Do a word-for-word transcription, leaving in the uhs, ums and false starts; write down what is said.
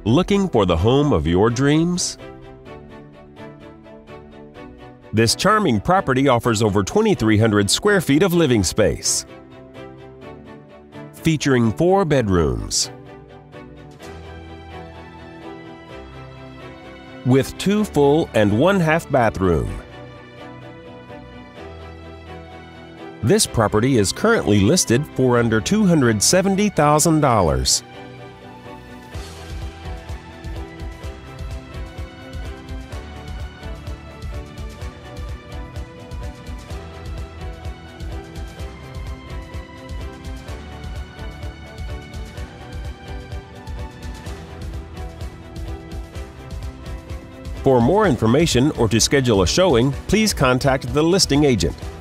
Looking for the home of your dreams? This charming property offers over twenty-three hundred square feet of living space, featuring four bedrooms with two full and one half bathroom. This property is currently listed for under two hundred seventy thousand dollars. For more information or to schedule a showing, please contact the listing agent.